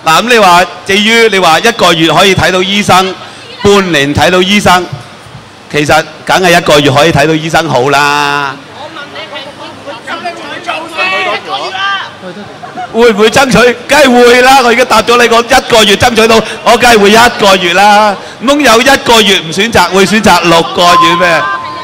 嗱咁你話，至於你話1個月可以睇到醫生，半年睇到醫生，其實梗係1個月可以睇到醫生好啦。會唔會爭取？梗係會啦！我而家答咗你講1個月爭取到，我梗係會1個月啦。唔通有1個月唔選擇，會選擇6個月咩？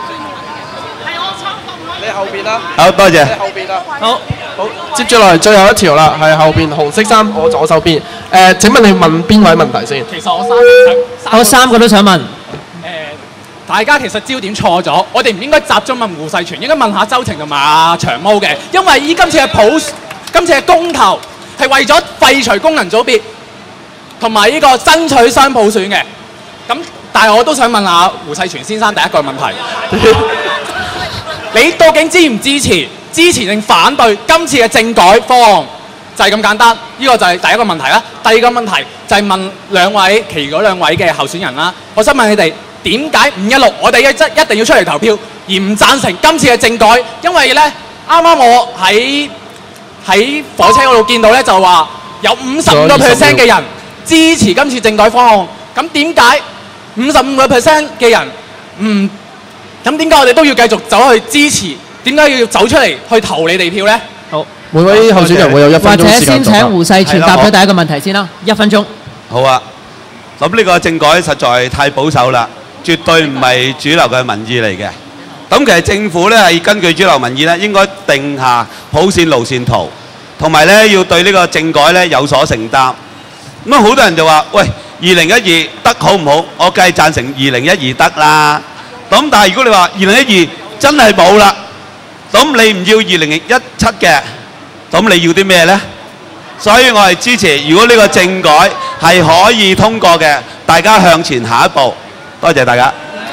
你後邊啦。 好多謝。 你後邊啦。好，接住落嚟最後一條啦，係後邊紅色衫，我左手邊。請問你問邊位問題先？ 其實我3個都想問。 大家其實焦點錯咗，我哋唔應該集中問胡世全，應該問下周庭同埋阿長毛嘅，因為今次嘅公投係為咗廢除功能組別同埋呢個爭取雙普選嘅。咁但係我都想問下胡世全先生第一個問題，你究竟支唔支持定反對今次嘅政改方案？就係咁簡單，呢個就係第一個問題啦。第二個問題就係問其餘嗰兩位嘅候選人啦。我想問你哋點解516我哋一定要出嚟投票，而唔贊成今次嘅政改？因為咧，啱啱我喺火車嗰度見到咧，就話有55% 嘅人支持今次政改方案。咁點解55% 嘅人唔？咁點解我哋都要繼續走去支持？點解要走出嚟去投你哋票咧？ 好， 每位候選人會有1分鐘時間。 或者先請胡世全答咗第一個問題先啦，1分鐘。 好啊，咁呢個政改實在太保守啦，絕對唔係主流嘅民意嚟嘅。咁其實政府咧係根據主流民意咧，應該定下普選路線圖，同埋咧要對呢個政改咧有所承擔。咁好多人就話：喂，2012得好唔好？我梗係贊成2012得啦。咁但係如果你話2012真係冇啦，咁你唔要2017嘅，咁你要啲咩呢？所以我係支持，如果呢個政改係可以通過嘅，大家向前下一步。多謝大家。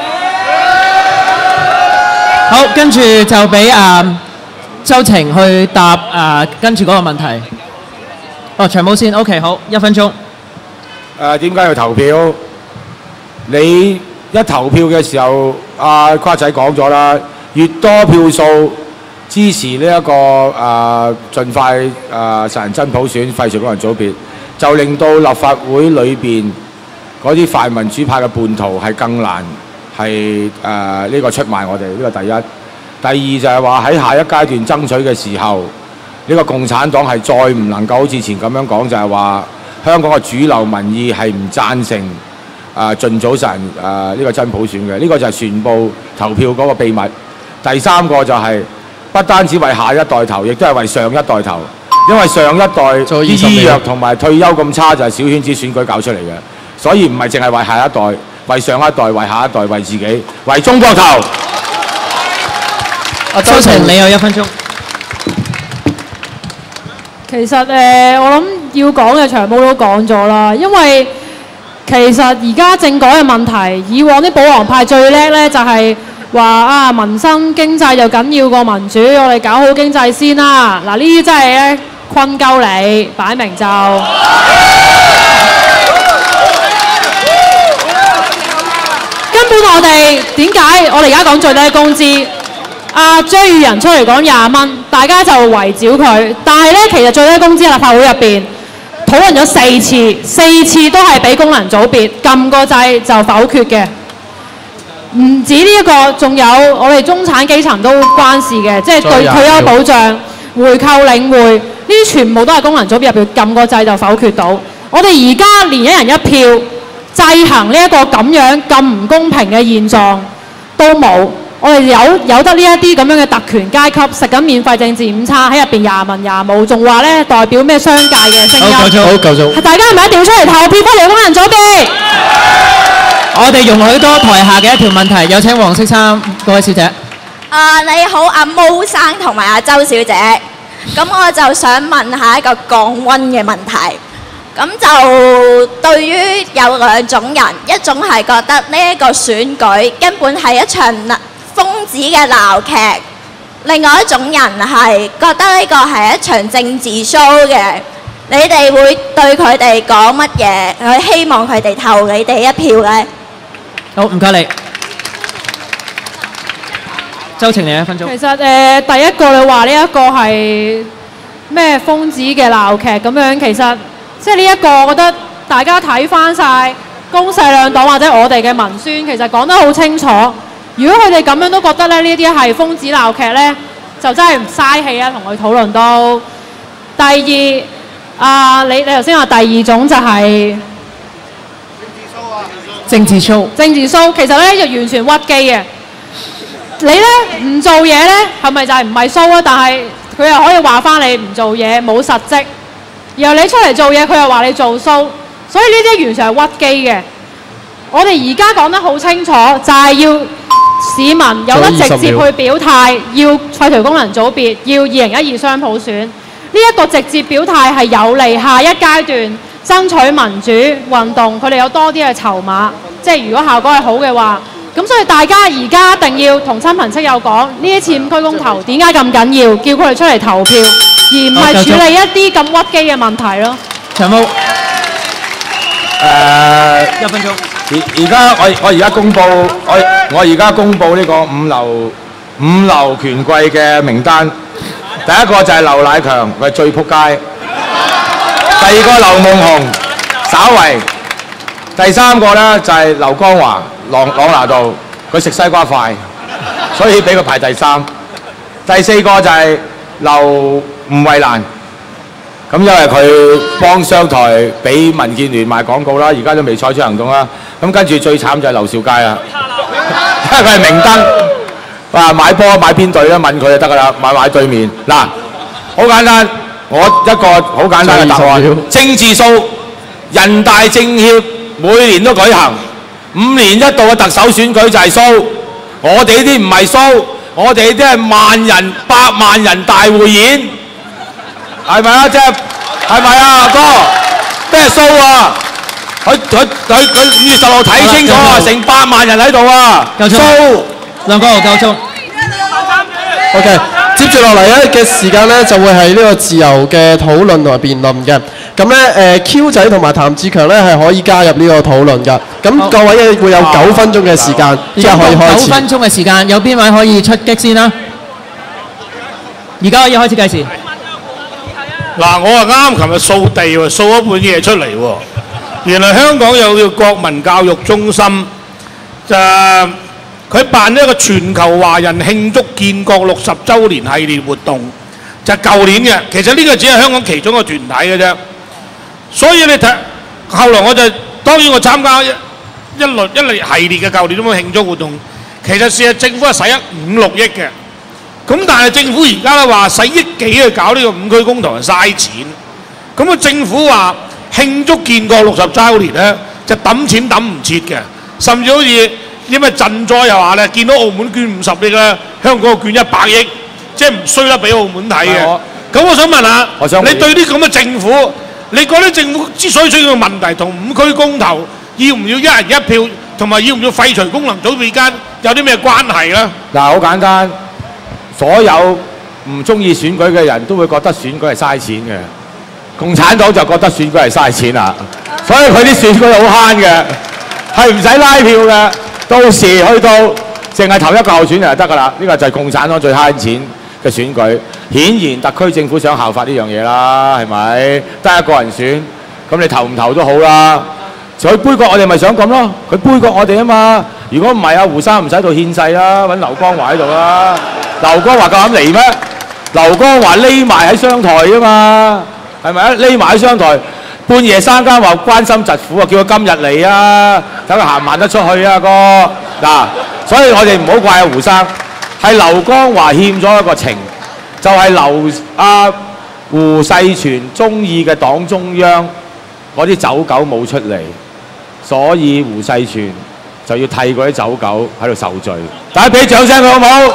好，跟住就俾周庭去答跟住嗰個問題。哦，長毛先 ，OK， 好，1分鐘。 點解要投票？你一投票嘅時候，阿瓜仔講咗啦，越多票數支持呢一個盡快實行真普選、廢除功能組別，就令到立法會裏邊嗰啲泛民主派嘅叛徒係更難係呢個出賣我哋，呢個第一。第二就係話喺下一階段爭取嘅時候，呢個共產黨係再唔能夠好似前咁樣講，就係話香港嘅主流民意係唔贊成盡早實行呢個真普選嘅，呢個就係全部投票嗰個秘密。第三個就係不單止為下一代投，亦都係為上一代投，因為上一代啲醫藥同埋退休咁差，就係小圈子選舉搞出嚟嘅，所以唔係淨係為下一代，為上一代，為下一代，為自己，為中國投。 阿周庭，你有1分鐘。 其實我諗要講嘅長毛都講咗啦，因為其實而家政改嘅問題，以往啲保皇派最叻咧就係話民生經濟就緊要過民主，我哋搞好經濟先啦。嗱，呢啲真係咧困鳩你，擺明就根本我哋點解我哋而家講最低工資？張宇人出嚟講20蚊，大家就圍剿佢。但係咧，其實最低工資喺立法會入邊討論咗4次都係俾功能組別撳個掣就否決嘅。唔止呢一個，仲有我哋中產基層都關事嘅，即係對退休保障、回購領匯呢啲全部都係功能組別入邊撳個掣就否決到。我哋而家連1人1票制衡呢一個咁樣咁唔公平嘅現狀都冇。我哋有得呢一啲咁樣嘅特權階級食緊免費政治午餐，喺入邊廿文廿武，仲話咧代表咩商界嘅聲音？ 好，夠鐘。 大家係咪一定要出嚟投票幫你功能組別？ 我哋容許多台下嘅一條問題，有請黃色衫嗰位小姐。 你好，阿毛生同埋阿周小姐。咁我就想問下一個降溫嘅問題。咁就對於有兩種人，一種係覺得呢一個選舉根本係一場瘋子嘅鬧劇，另外一種人係覺得呢個係一場政治 show 嘅。你哋會對佢哋講乜嘢？佢希望佢哋投你哋一票呢？ 好，唔該你。周庭，你1分鐘。 其實第一個你話呢一個係咩瘋子嘅鬧劇咁樣，其實即係呢一個，我覺得大家睇翻晒公社兩黨或者我哋嘅文宣，其實講得好清楚。如果佢哋咁樣都覺得咧，呢啲係瘋子鬧劇咧，就真係唔嘥氣啊！同佢討論到。第二，你頭先話第二種就係政治 show。政治 show 其實咧就完全屈機嘅。你咧唔做嘢咧，係咪就係唔係 show 啊？但係佢又可以話翻你唔做嘢冇實績，然後你出嚟做嘢，佢又話你做 show，所以呢啲完全係屈機嘅。我哋而家講得好清楚，就係要市民有得直接去表態，要廢除功能組別，要2012雙普選。呢一個直接表態係有利下一階段爭取民主運動，佢哋有多啲嘅籌碼。即係如果效果係好嘅話，咁所以大家而家一定要同親朋戚友講，呢一次5區公投點解咁緊要，叫佢哋出嚟投票，而唔係處理一啲咁屈機嘅問題咯。 長毛 1分鐘。而家我而家公佈我而家公佈呢個五流權貴嘅名單。第一個就係劉乃強，佢係最撲街；第二個劉夢熊，稍為；第三個咧就係劉江華，朗拿度，佢食西瓜塊，所以俾佢排第三。第四個就係吳慧蘭，咁因為佢幫商台俾民建聯賣廣告啦，而家都未採取行動啦。咁跟住最慘就係劉兆佳啦，因為佢係明燈。話買波買邊隊咧？問佢就得㗎啦，買對面。嗱，好簡單，我一個好簡單嘅答案。政治數，人大政協每年都舉行，5年一度嘅特首選舉就係數。我哋呢啲唔係數，我哋呢啲係萬人、百萬人大匯演，係咪啊？即係係咪啊，哥？咩數啊？佢5月10號睇清楚啊，成8萬人喺度啊，數。 梁國豪夠鐘。 OK， 接住落嚟咧嘅時間咧就會係呢個自由嘅討論同埋辯論嘅。咁咧Q 仔同埋譚志強咧係可以加入呢個討論㗎。咁各位咧會有9分鐘嘅時間，依家可以開始。9分鐘嘅時間，有邊位可以出擊先啦？而家可以開始計時。 嗱，我啊啱琴日掃地喎，掃咗半嘢出嚟喎。原來香港有叫國民教育中心，就佢辦一個全球華人慶祝建國60週年系列活動，就係舊年嘅。其實呢個只係香港其中一個團體嘅啫。所以你睇，後來我就當然我參加一類系列嘅舊年咁嘅慶祝活動。其實事實政府係使咗5、6億嘅，咁但係政府而家咧話使億幾去搞呢個5區公投係嘥錢。咁啊政府話慶祝建國60週年咧，就抌錢抌唔切嘅，甚至好似因為賑災又話咧，見到澳門捐50億咧，香港捐100億，即係唔衰得俾澳門睇嘅。咁我想問下，你對啲咁嘅政府，你覺得政府之所以出現個問題，同5區公投要唔要一人一票，同埋要唔要廢除功能組別間有啲咩關係咧？ 嗱，好簡單，所有唔中意選舉嘅人都會覺得選舉係嘥錢嘅，共產黨就覺得選舉係嘥錢啦，所以佢啲選舉好慳嘅，係唔使拉票嘅。到時去到淨係投一個候選人就得㗎啦，呢個就係共產黨最慳錢嘅選舉。顯然特區政府想效法呢樣嘢啦，係咪？得一個人選，咁你投唔投都好啦。佢杯葛我哋咪想咁咯，佢杯葛我哋啊嘛。如果唔係，阿胡生唔使喺度獻世啦，揾劉江華喺度啦。劉江華夠膽嚟咩？劉江華匿埋喺商台啊嘛，係咪啊？匿埋喺商台。半夜三更話關心疾苦啊，叫佢今日嚟啊，等佢行慢得出去啊，哥嗱，所以我哋唔好怪阿胡生，係劉江華欠咗一個情，就係胡世全中意嘅黨中央嗰啲走狗冇出嚟，所以胡世全就要替嗰啲走狗喺度受罪。大家俾掌聲佢好唔好？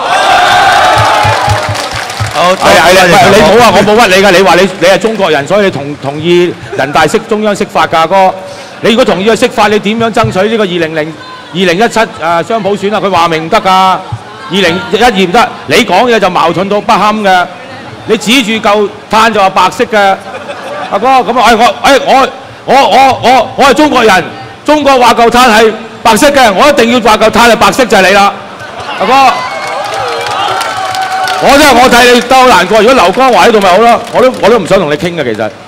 好，係你冇啊，我冇屈你㗎。你話你係中國人，所以你同意人大中央釋法㗎，哥。你如果同意去釋法，你點樣爭取呢個2017雙普選啊？佢話明唔得㗎，2012唔得。你講嘢就矛盾到不堪嘅。你指住嚿炭就話白色嘅，阿哥咁我係中國人，中國話嚿炭係白色嘅，我一定要話嚿炭係白色就係你啦，阿哥。我睇你都好難過，如果劉江華喺度咪好咯，我都唔想同你傾嘅其實。